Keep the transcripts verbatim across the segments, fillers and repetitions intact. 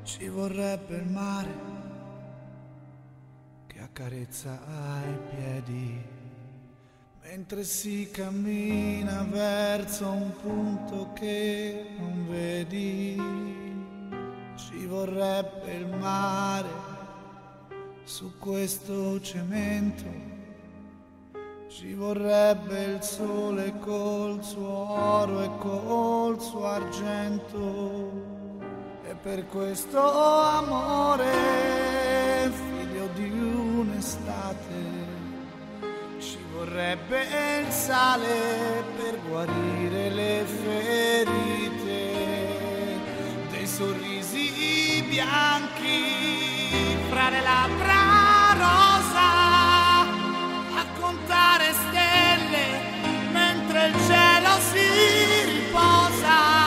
Ci vorrebbe il mare che accarezza ai piedi mentre si cammina verso un punto che non vedi. Ci vorrebbe il mare su questo cemento, ci vorrebbe il sole col suo oro e col suo argento. E per questo amore, figlio di un'estate, ci vorrebbe il sale per guarire le ferite dei sorrisi bianchi fra le labbra rosa, a contare stelle mentre il cielo si riposa.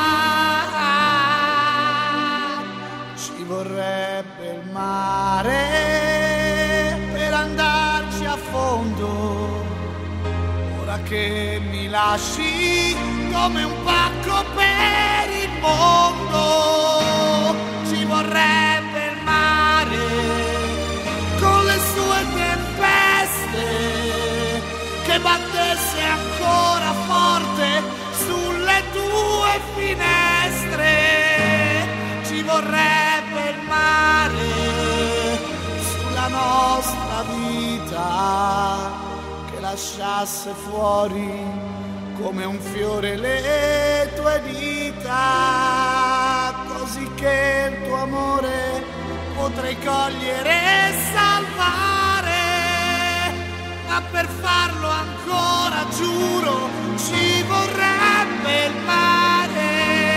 Ci vorrebbe il mare per andarci a fondo, ora che mi lasci come un pacco per il mondo. Ci vorrebbe il mare con le sue tempeste che battesse ancora forte sulle tue finestre. Ci vorrebbe il mare sulla nostra vita che lasciasse fuori come un fiore le tue dita, così che il tuo amore potrei cogliere e salvare. Ma per farlo ancora, giuro, ci vorrebbe il mare.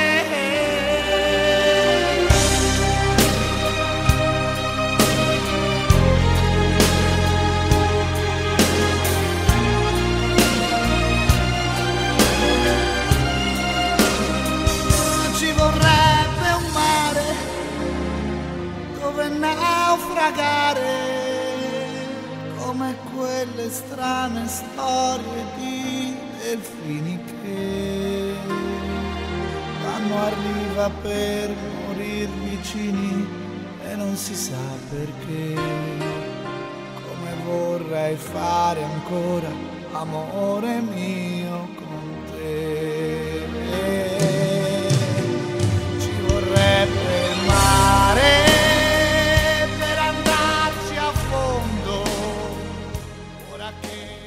Naufragare come quelle strane storie di delfini che vanno a riva per morir vicini e non si sa perché. Come vorrei fare ancora, amore mio, con te. Ci vorrebbe il mare ora che